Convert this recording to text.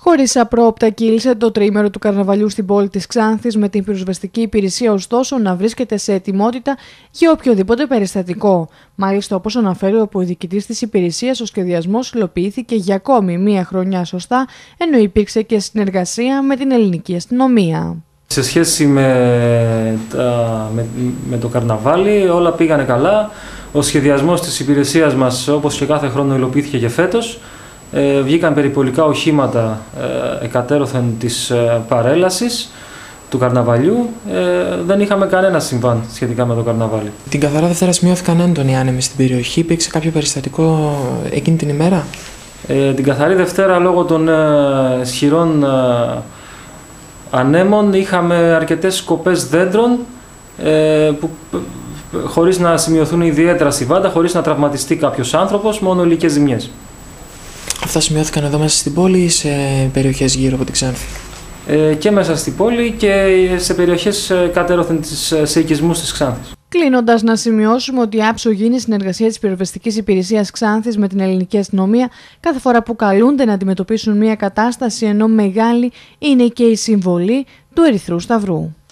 Χωρίς απρόοπτα κύλησε το τριήμερο του καρναβαλιού στην πόλη της Ξάνθης, με την πυροσβεστική υπηρεσία ωστόσο να βρίσκεται σε ετοιμότητα για οποιοδήποτε περιστατικό. Μάλιστα, όπως αναφέρει ο διοικητής της υπηρεσίας, ο σχεδιασμός υλοποιήθηκε για ακόμη μία χρονιά σωστά, ενώ υπήρξε και συνεργασία με την ελληνική αστυνομία. Σε σχέση με το καρναβάλι, όλα πήγανε καλά. Ο σχεδιασμός της υπηρεσίας μας, όπως και κάθε χρόνο, υλοποιήθηκε και φέτος. Βγήκαν περιπολικά οχήματα εκατέρωθεν της παρέλασης του καρναβαλιού. Δεν είχαμε κανένα συμβάν σχετικά με το καρναβάλι. Την καθαρά Δευτέρα σημειώθηκαν έντονοι άνεμοι στην περιοχή. Υπήρξε κάποιο περιστατικό εκείνη την ημέρα? Την καθαρή Δευτέρα, λόγω των ισχυρών ανέμων, είχαμε αρκετές σκοπές δέντρων που, χωρίς να σημειωθούν ιδιαίτερα συμβάντα, χωρίς να τραυματιστεί κάποιος άνθρωπος, μόνο υλικές ζημιές. Αυτά σημειώθηκαν εδώ μέσα στην πόλη ή σε περιοχές γύρω από την Ξάνθη? Και μέσα στην πόλη και σε περιοχές κατέρωθεν σε οικισμούς της Ξάνθης. Κλείνοντας, να σημειώσουμε ότι άψογη είναι η συνεργασία της πυροσβεστικής υπηρεσίας Ξάνθης με την ελληνική αστυνομία κάθε φορά που καλούνται να αντιμετωπίσουν μια κατάσταση, ενώ μεγάλη είναι και η συμβολή του Ερυθρού Σταυρού.